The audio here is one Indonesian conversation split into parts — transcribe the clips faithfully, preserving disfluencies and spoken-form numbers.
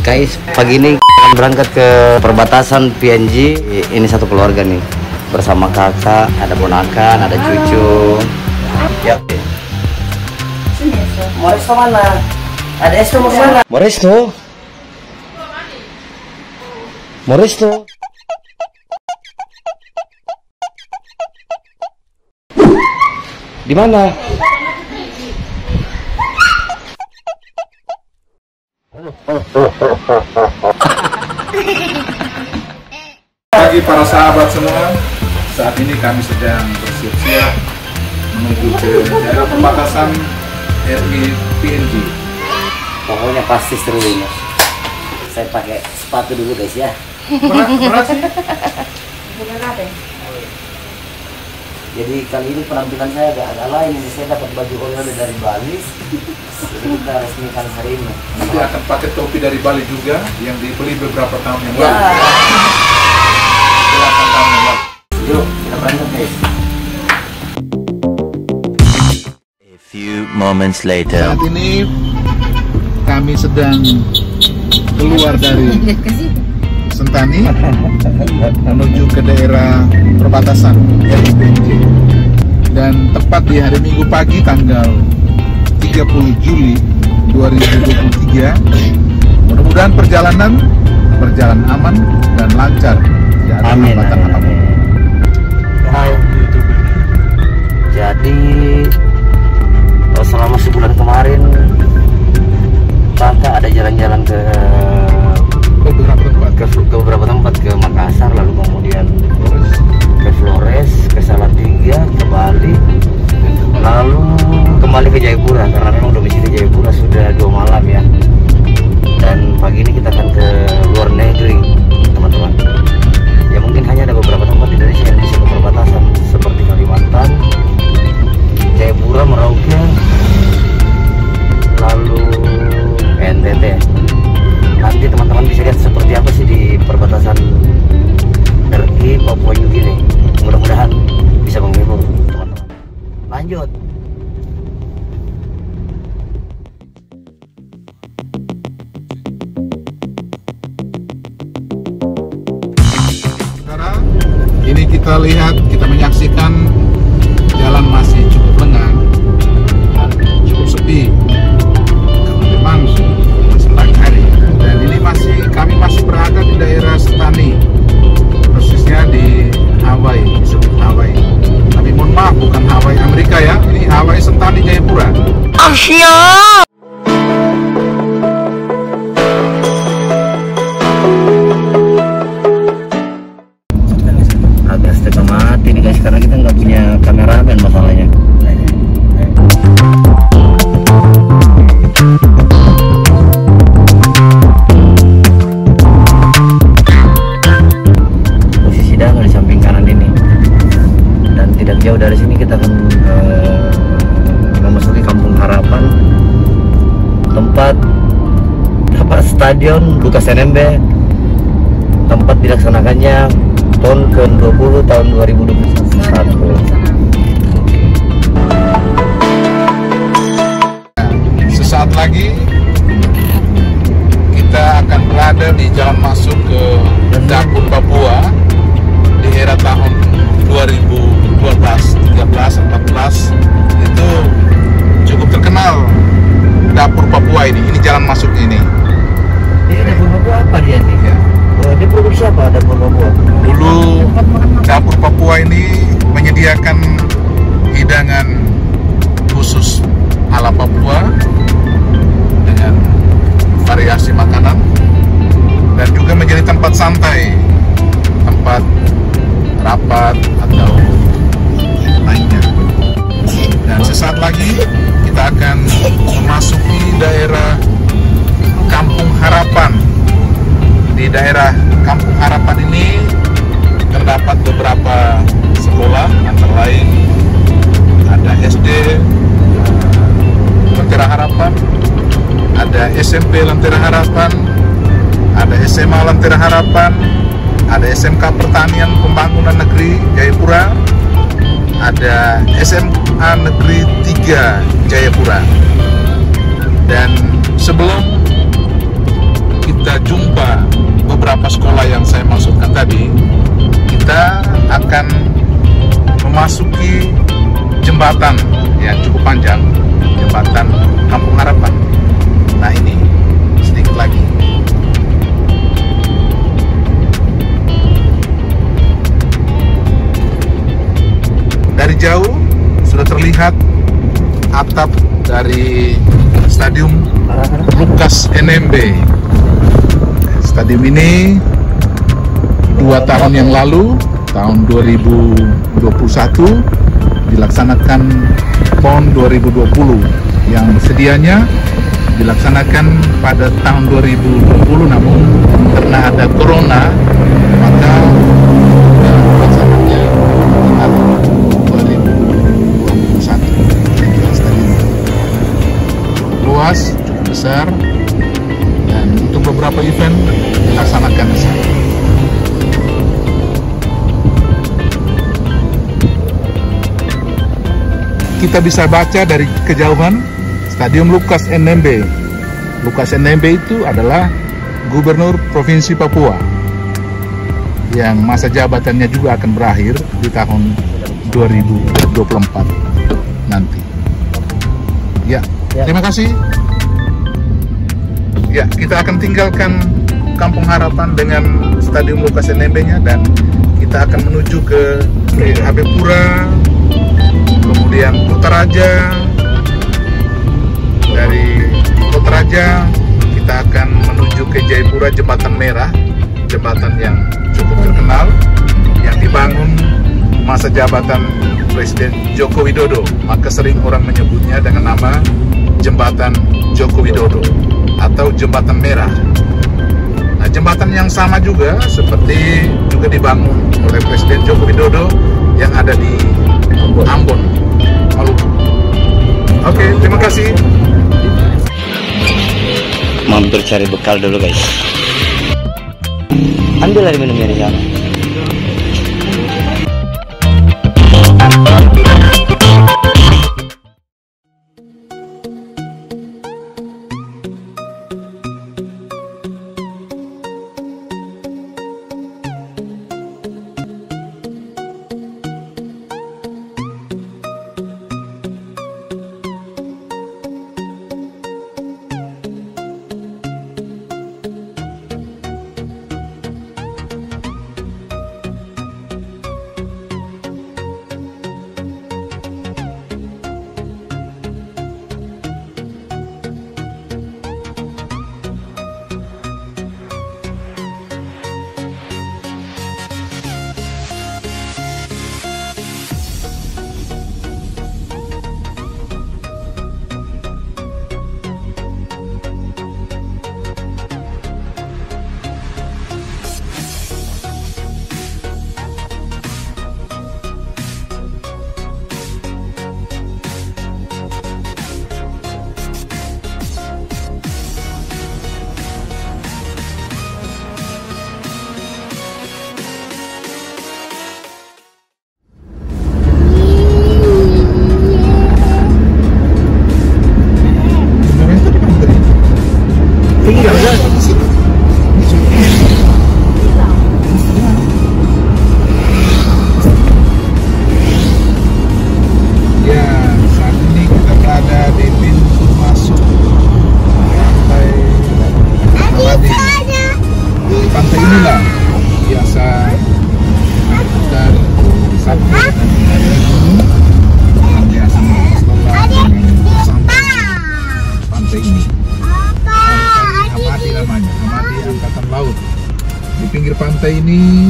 Kais, pagi ini akan berangkat ke perbatasan P N G. Ini satu keluarga nih, bersama kakak, ada ponakan, ada cucu. Ya. Mau resto mana? Ada resto mau kemana? Mau resto? Mau resto? Di mana? Bagi para sahabat semua, saat ini kami sedang bersiap-siap menuju ke daerah perbatasan R I P N G. Pokoknya pasti seru ini. Saya pakai sepatu dulu guys ya. Berat, berat sih. Jadi kali ini penampilan saya agak agak lain. Ini saya dapat baju oleh dari Bali. Jadi kita resmikan hari ini. Nanti akan pakai topi dari Bali juga yang dibeli beberapa tahun yang Ya. lalu. delapan tahun yang lalu. Yuk kita berangkat guys. A few moments later. Saat ini kami sedang keluar dari Sentani menuju ke daerah perbatasan R I P N G, dan tepat di hari Minggu pagi tanggal tiga puluh Juli dua ribu dua puluh tiga. Mudah-mudahan perjalanan berjalan aman dan lancar, tidak ada Amin, hambatan amin, apapun. amin. Jadi selama sebulan kemarin kakak ada jalan-jalan ke Beberapa tempat. ke, ke beberapa tempat, ke Makassar, lalu kemudian ke Flores, ke Salatiga, ke Bali, lalu kembali ke Jayapura karena memang domisili Jayapura sudah dua malam ya. Dan pagi ini kita akan ke luar negeri teman-teman. Ya mungkin hanya ada beberapa tempat di Indonesia yang bisa ke perbatasan seperti Kalimantan, Jayapura, Merauke, lalu N T T. Nanti teman-teman bisa lihat seperti apa sih di perbatasan R I Papua New Guinea. Mudah-mudahan bisa menghibur teman-teman. Lanjut. Sekarang ini kita lihat, kita menyaksikan jalan masih cukup lengang dan cukup sepi karena memang masih pagi hari. Dan ini masih kami masih berada di daerah Sentani, persisnya di Hawaii, disebut Hawaii. Tapi mohon maaf, bukan Hawaii Amerika ya, ini Hawaii Sentani Jayapura. Agak setengah mati nih guys karena kita nggak punya kameramen masalahnya. Posisi danau di samping kanan ini, dan tidak jauh dari sini kita akan uh, memasuki Kampung Harapan, tempat apa Stadion Lukas N M B, tempat dilaksanakannya PON ke dua puluh tahun dua ribu dua puluh satu. Sesaat lagi kita akan berada di jalan masuk ke Dapur Papua di era tahun dua ribu dua belas, tiga belas, empat belas. Itu cukup terkenal Dapur Papua ini. Ini jalan masuk ini. Ini Dapur Papua apa dia nih? Ya. Dia produksi apa Dapur Papua? Dulu Dapur Papua ini menyediakan hidangan khusus ala Papua dengan variasi makanan, dan juga menjadi tempat santai, tempat rapat atau lainnya. Dan sesaat lagi kita akan memasuki daerah Kampung Harapan. Di daerah Kampung Harapan ini terdapat beberapa sekolah, antara lain ada S D Lentera Harapan, ada S M P Lentera Harapan, ada S M A Lentera Harapan, ada S M K Pertanian Pembangunan Negeri Jayapura, ada S M A Negeri tiga Jayapura. Dan sebelum kita beberapa sekolah yang saya maksudkan tadi, kita akan memasuki jembatan yang cukup panjang, jembatan Kampung Harapan. Nah ini, sedikit lagi. Dari jauh sudah terlihat atap dari Stadium Lukas N M B. Stadium ini dua tahun yang lalu, tahun dua ribu dua puluh satu, dilaksanakan P O N dua ribu dua puluh yang sedianya dilaksanakan pada tahun dua ribu dua puluh, namun karena ada corona maka pelaksananya tahun dua ribu dua puluh satu. Stadium luas, cukup besar, dan untuk beberapa event dilaksanakan di sana. Kita bisa baca dari kejauhan Stadium Lukas N M B. Lukas N M B itu adalah Gubernur Provinsi Papua yang masa jabatannya juga akan berakhir di tahun dua ribu dua puluh empat nanti. Ya, terima kasih. Ya, kita akan tinggalkan Kampung Harapan dengan Stadium Lukas N M B-nya dan kita akan menuju ke Habepura, kemudian Kutaraja. Dari Kutaraja kita akan menuju ke Jayapura, Jembatan Merah, jembatan yang cukup terkenal yang dibangun masa jabatan Presiden Joko Widodo, maka sering orang menyebutnya dengan nama Jembatan Joko Widodo atau Jembatan Merah. Nah, jembatan yang sama juga seperti juga dibangun oleh Presiden Joko Widodo yang ada di Ambon, Maluku. Oke, terima kasih. Mampir cari bekal dulu guys. Ambil air minumnya di sana. Pantai ini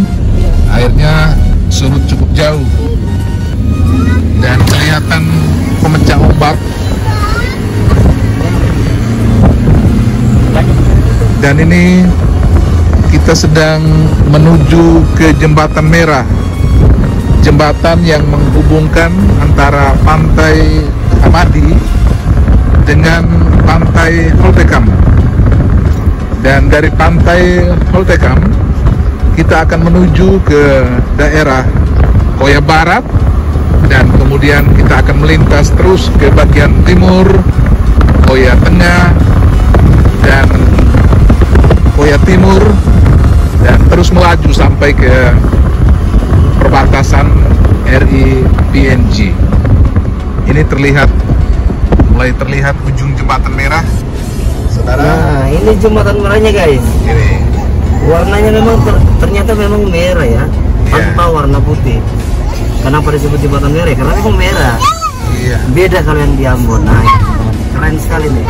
airnya surut cukup jauh dan kelihatan pemecah ombak, dan ini kita sedang menuju ke Jembatan Merah, jembatan yang menghubungkan antara Pantai Hamadi dengan Pantai Holtekam. Dan dari Pantai Holtekam kita akan menuju ke daerah Koya Barat, dan kemudian kita akan melintas terus ke bagian timur, Koya Tengah, dan Koya Timur, dan terus melaju sampai ke perbatasan R I P N G. Ini terlihat, mulai terlihat ujung jembatan merah, saudara. Nah, ini jembatan merahnya guys. Ini Warnanya memang ter ternyata memang merah ya, tanpa Iya. warna putih. Kenapa disebut jembatan merah? Karena memang merah. iya. Beda kalau yang di Ambon. Nah, ini, keren sekali nih.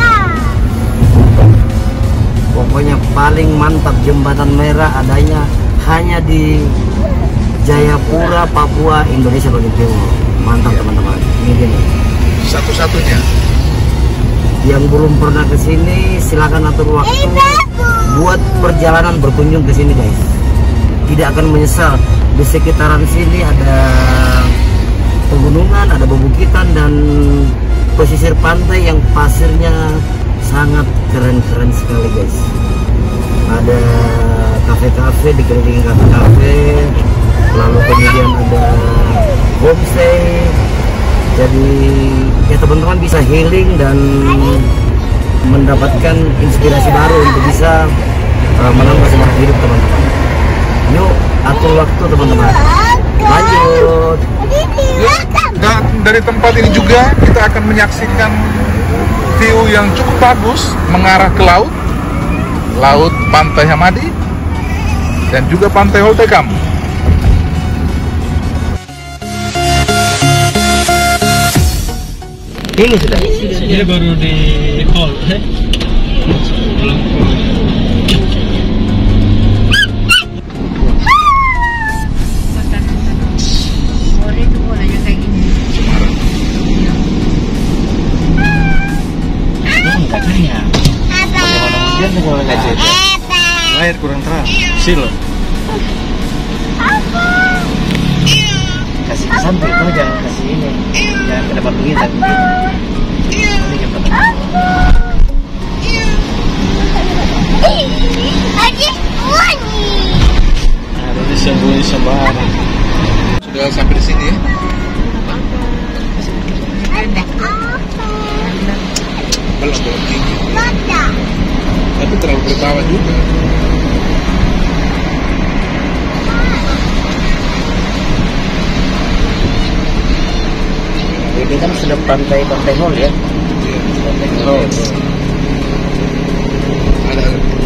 Pokoknya paling mantap jembatan merah adanya hanya di Jayapura, Papua, Indonesia bagian timur. Mantap Iya. teman-teman. Ini gini. Satu-satunya. Yang belum pernah ke sini silakan atur waktu buat perjalanan berkunjung ke sini guys. Tidak akan menyesal. Di sekitaran sini ada pegunungan, ada bebukitan dan pesisir pantai yang pasirnya sangat keren-keren sekali guys. Ada kafe-kafe, dikelilingi kafe-kafe, lalu kemudian ada homestay. Jadi ya teman-teman bisa healing dan mendapatkan inspirasi baru untuk bisa uh, menambah semangat hidup teman-teman. Yuk atur waktu teman-teman. Lanjut. Dan dari tempat ini juga kita akan menyaksikan view yang cukup bagus mengarah ke laut, laut Pantai Hamadi dan juga Pantai Holtekam. Ini sudah. Ini baru di hall, eh? Dalam hall. Kakaknya. Hujan kalau nggak Air kurang terang. Sil. kasih ke samping itu jangan kasih ini, jangan ke depan begini tapi ini jembatan. Ada disembunyi sembarang. Sudah sampai di sini ya. Belum belum tinggi. Tapi terlalu berbawah juga. Ini kan sudah pantai pantai Hol ya. Pantai Hol. Ada.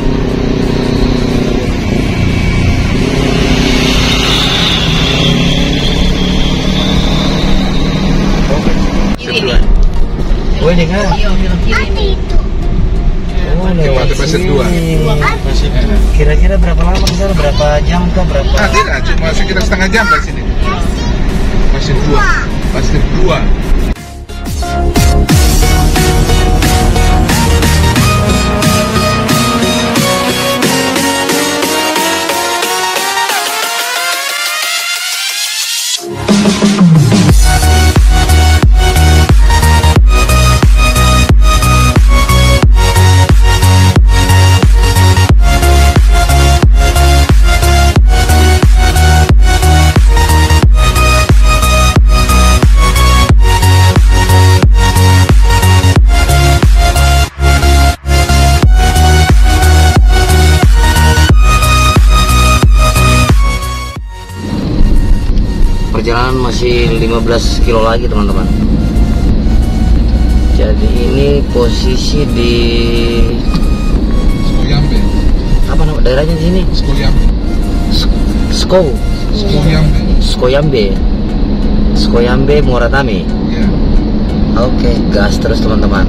Sebelah. Oh ini kan. Oh lewat Jembatan Pasir sini. dua. Masih Kira-kira berapa lama di sana? Berapa jam kah? Berapa? Ah tidak, cuma sekitar setengah jam dari sini. Pasir dua. Pasir dua. Perjalanan masih lima belas kilo lagi teman-teman. Jadi ini posisi di Skoyambe. apa nama daerahnya di sini? Skoyambe. Sko, Skoyambe. Skoyambe, Skoyambe Moratami. Ya. Oke, gas terus teman-teman.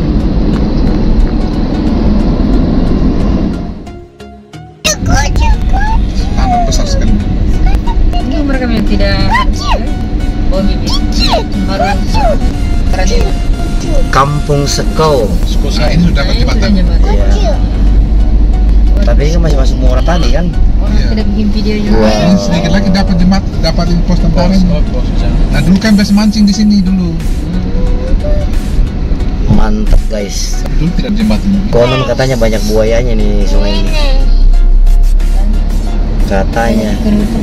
Tanah besar sekali. Ini mereka yang tidak oh bibit harus karena Kampung Sekau. Nah, ini sudah dapat jembatan. Ya. Tapi ini kan masih masuk Moratami kan? Orang Iya. tidak bikin video juga. Wow. Ini sedikit lagi dapat jembat, dapat pos tentara ini. Nah dulu kan biasa mancing di sini dulu. Mantap guys. Dulu tidak jembatan. Konon katanya banyak buayanya nih sungai ini. Katanya.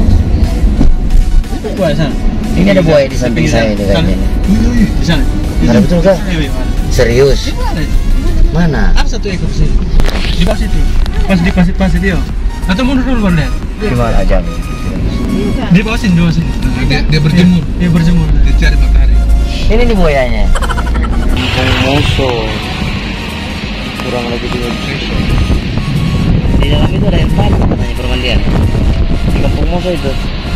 Buat sana. Ini ada buaya di samping saya nih kayaknya. nih. Wih, wih. Di sana. Ada betul kah? Eh, wih, mana? Serius? Di mana? Mana? Ada satu ekor sini. Di bawah situ. Pas di pas pas itu. Atau mundur dulu Bang. Gimana jam? Di bawah sini, di bawah sini. Nah, dia, dia berjemur, Dia berjemur. dia cari matahari. Ini nih buayanya. Ikan moso. Kurang lebih dua kilo. Di dalam itu ada air panas katanya permandian. Di Kampung Moso itu.